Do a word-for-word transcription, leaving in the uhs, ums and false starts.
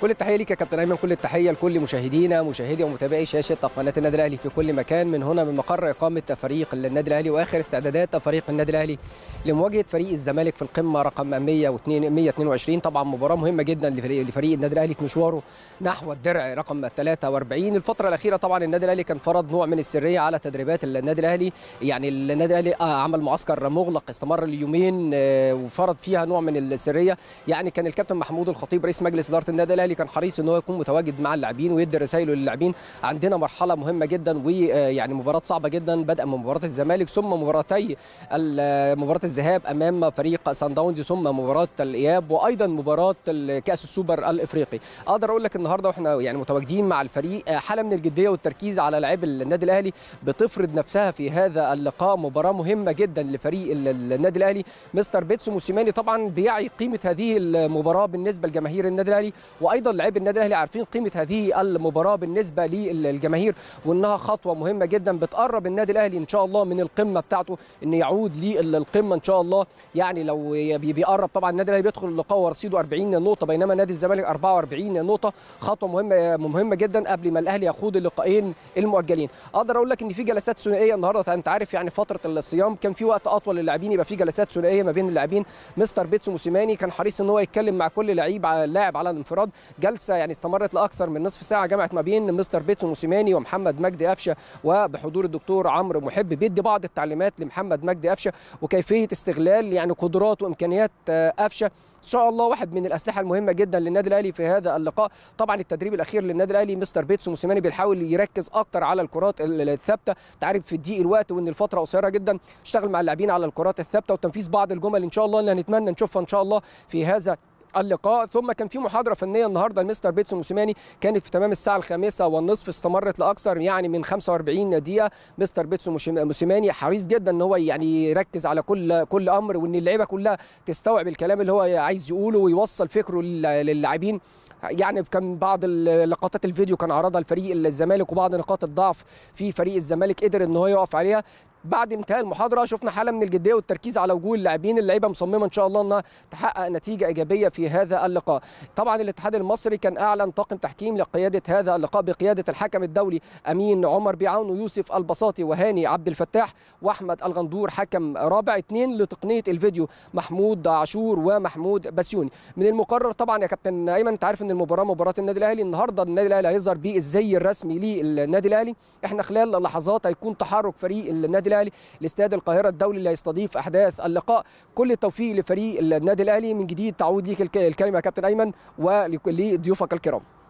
كل التحيه ليك يا كابتن ايمن، كل التحيه لكل مشاهدينا مشاهدي ومتابعي شاشه قناه النادي الاهلي في كل مكان، من هنا من مقر اقامه فريق النادي الاهلي واخر استعدادات فريق النادي الاهلي لمواجهه فريق الزمالك في القمه رقم مئة واثنين وعشرين. طبعا مباراه مهمه جدا لفريق, لفريق النادي الاهلي في مشواره نحو الدرع رقم ثلاثة وأربعين. الفتره الاخيره طبعا النادي الاهلي كان فرض نوع من السريه على تدريبات النادي الاهلي، يعني النادي الاهلي عمل معسكر مغلق استمر اليومين وفرض فيها نوع من السريه. يعني كان الكابتن محمود الخطيب رئيس مجلس اداره النادي الاهلي كان حريص ان هو يكون متواجد مع اللاعبين ويدي رسائله للاعبين. عندنا مرحله مهمه جدا ويعني مباراه صعبه جدا بدءا من مباراه الزمالك ثم مباراتي مباراه الذهاب امام فريق سان داونز ثم مباراه الاياب وايضا مباراه كاس السوبر الافريقي. اقدر اقول لك النهارده واحنا يعني متواجدين مع الفريق حاله من الجديه والتركيز على لاعبي النادي الاهلي بتفرض نفسها في هذا اللقاء. مباراه مهمه جدا لفريق النادي الاهلي. مستر بيتسو موسيماني طبعا بيعي قيمه هذه المباراه بالنسبه لجماهير النادي الاهلي، وايضا لاعبي النادي الاهلي عارفين قيمه هذه المباراه بالنسبه للجماهير وانها خطوه مهمه جدا بتقرب النادي الاهلي ان شاء الله من القمه بتاعته ان يعود للقمه ان شاء الله. يعني لو بيقرب طبعا النادي الاهلي بيدخل اللقاء ورصيده أربعين نقطه بينما نادي الزمالك أربعة وأربعين نقطه. خطوه مهمه مهمه جدا قبل ما الاهلي يخوض اللقاءين المؤجلين. اقدر اقول لك ان في جلسات ثنائيه النهارده، انت عارف يعني فتره الصيام كان في وقت اطول للاعبين يبقى في جلسات ثنائيه ما بين اللاعبين. مستر بيتسو موسيماني كان حريص ان هو يتكلم مع كل لعيب لاعب على الانفراد. جلسه يعني استمرت لاكثر من نصف ساعه جمعت ما بين مستر بيتسو موسيماني ومحمد مجدي قفشه وبحضور الدكتور عمرو محب، بيدي بعض التعليمات لمحمد مجدي قفشه وكيفيه استغلال يعني قدرات وامكانيات قفشه. ان شاء الله واحد من الاسلحه المهمه جدا للنادي الاهلي في هذا اللقاء. طبعا التدريب الاخير للنادي الاهلي مستر بيتسو موسيماني بيحاول يركز اكتر على الكرات الثابته، تعرف في ضيق الوقت وان الفتره قصيره جدا، اشتغل مع اللاعبين على الكرات الثابته وتنفيذ بعض الجمل ان شاء الله اللي هنتمنى نشوفها ان شاء الله في هذا اللقاء. ثم كان في محاضره فنيه النهارده لمستر بيتسو موسيماني كانت في تمام الساعه الخامسة والنصف، استمرت لاكثر يعني من خمسة وأربعين دقيقه. مستر بيتسو موسيماني حريص جدا ان هو يعني يركز على كل كل امر وان اللعيبه كلها تستوعب الكلام اللي هو عايز يقوله ويوصل فكره للاعبين. يعني كان بعض لقطات الفيديو كان عرضها الفريق الزمالك وبعض نقاط الضعف في فريق الزمالك قدر ان هو يقف عليها. بعد انتهاء المحاضره شفنا حاله من الجديه والتركيز على وجوه اللاعبين، اللعيبه مصممه ان شاء الله انها تحقق نتيجه ايجابيه في هذا اللقاء. طبعا الاتحاد المصري كان اعلن طاقم تحكيم لقياده هذا اللقاء بقياده الحكم الدولي امين عمر بيعاون ويوسف البساطي وهاني عبد الفتاح واحمد الغندور حكم رابع. اثنين لتقنيه الفيديو محمود عاشور ومحمود بسيوني. من المقرر طبعا يا كابتن ايمن انت عارف ان المباراه مباراه النادي الاهلي، النهارده النادي الاهلي هيظهر بالزي الرسمي للنادي الاهلي. احنا خلال لحظات هيكون تحرك فريق النادي الاهلي لاستاد القاهره الدولي اللي هيستضيف احداث اللقاء. كل التوفيق لفريق النادي الاهلي. من جديد تعود ليك الكلمه يا كابتن ايمن ولضيوفك الكرام.